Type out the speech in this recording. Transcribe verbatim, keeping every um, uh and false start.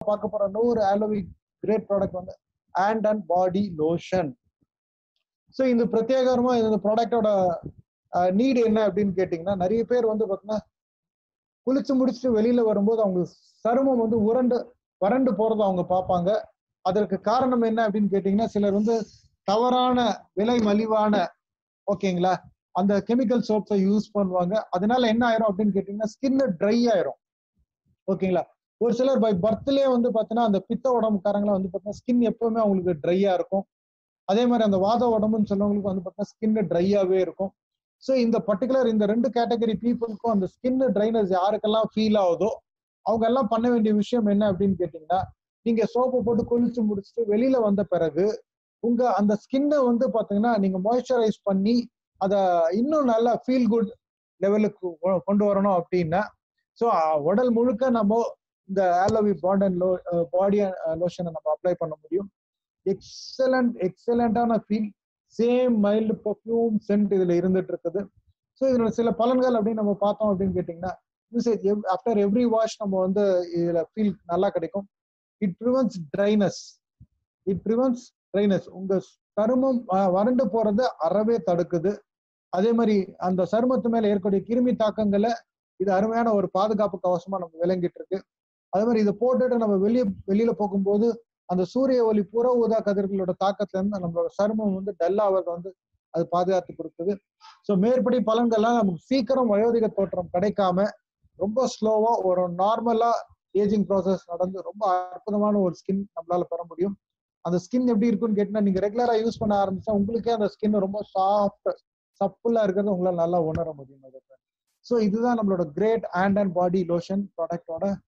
பார்க்க போற இன்னொரு ஆலோவி கிரேட் ப்ராடக்ட் வந்து hand and body lotion. So இந்த பிரத்யேகமா இந்த ப்ராடக்டோட நீடு என்ன அப்படின்னு கேட்டீங்கன்னா, நிறைய பேர் வந்து பார்த்தீங்கன்னா குளிச்சு முடிச்சுட்டு வெளியில வரும்போது அவங்க சருமம் வந்து உரண்டு வறண்டு போறதை அவங்க பார்ப்பாங்க. அதற்கு காரணம் என்ன அப்படின்னு கேட்டீங்கன்னா, சிலர் வந்து தவறான விலை மலிவான ஓகேங்களா அந்த கெமிக்கல் சோப்ஸை யூஸ் பண்ணுவாங்க. அதனால என்ன ஆயிரும் அப்படின்னு கேட்டீங்கன்னா, ஸ்கின் ட்ரை ஆயிரும். ஓகேங்களா. ஒரு சிலர் பை பர்த்லயே வந்து பார்த்தீங்கன்னா அந்த பித்த உடம்புக்காரங்களை வந்து பார்த்தீங்கன்னா ஸ்கின் எப்பவுமே அவங்களுக்கு ட்ரையா இருக்கும். அதே மாதிரி அந்த வாத உடம்புன்னு சொல்றவங்களுக்கு வந்து பார்த்தீங்கன்னா ஸ்கின் ட்ரையாவே இருக்கும். ஸோ இந்த பர்டிகுலர் இந்த ரெண்டு கேட்டகரி பீப்புளுக்கும் அந்த ஸ்கின் ட்ரைனஸ் யாருக்கெல்லாம் ஃபீல் ஆகுதோ அவங்க எல்லாம் பண்ண வேண்டிய விஷயம் என்ன அப்படின்னு கேட்டீங்கன்னா, நீங்க சோப்பு போட்டு குளிச்சு முடிச்சுட்டு வெளியில வந்த பிறகு உங்க அந்த ஸ்கின்னை வந்து பாத்தீங்கன்னா நீங்க மாய்ஸ்சரைஸ் பண்ணி அதை இன்னும் நல்லா ஃபீல் குட் லெவலுக்கு கொண்டு வரணும் அப்படின்னா, ஸோ உடல் முழுக்க நம்ம இந்த ஆலோவி பாண்ட் அண்ட் லோ பாடி லோஷனை நம்ம அப்ளை பண்ண முடியும். எக்ஸலண்ட் எக்ஸலண்டான feel, same mild perfume scent இதுல இருந்துட்டு இருக்குது. ஸோ இதுல சில பலன்கள் அப்படின்னு நம்ம பார்த்தோம் அப்படின்னு கேட்டீங்கன்னா, ஆஃப்டர் எவ்ரி வாஷ் நம்ம வந்து இதுல ஃபீல் நல்லா கிடைக்கும். It prevents dryness it prevents dryness உங்க சருமம் வறண்டு போறதை அறவே தடுக்குது. அதே மாதிரி அந்த சருமத்து மேல ஏற்படக்கூடிய கிருமி தாக்கங்களை இது அருமையான ஒரு பாதுகாப்பு கவசமா நம்ம விளங்கிட்டு இருக்கு. அதே மாதிரி இதை போட்டுட்டு நம்ம வெளியே வெளியில போகும்போது அந்த சூரிய ஒளி புற ஊதா கதிர்களோட தாக்கத்துல இருந்து நம்மளோட சருமம் வந்து டல் ஆவதை வந்து அது பாதுகாத்து கொடுக்குது. ஸோ மேற்படி பலன்கள்லாம் நமக்கு சீக்கிரம் வயோதிக தோற்றம் கிடைக்காம ரொம்ப ஸ்லோவா ஒரு நார்மலா ஏஜிங் ப்ராசஸ் நடந்து ரொம்ப அற்புதமான ஒரு ஸ்கின் நம்மளால பெற முடியும். அந்த ஸ்கின் எப்படி இருக்குன்னு கேட்டீங்கன்னா, நீங்க ரெகுலரா யூஸ் பண்ண ஆரம்பிச்சா உங்களுக்கே அந்த ஸ்கின் ரொம்ப சாஃப்ட் சப்புலா இருக்கிறது உங்களால நல்லா உணர முடியும். ஸோ இதுதான் நம்மளோட great hand and body lotion ப்ராடக்டோட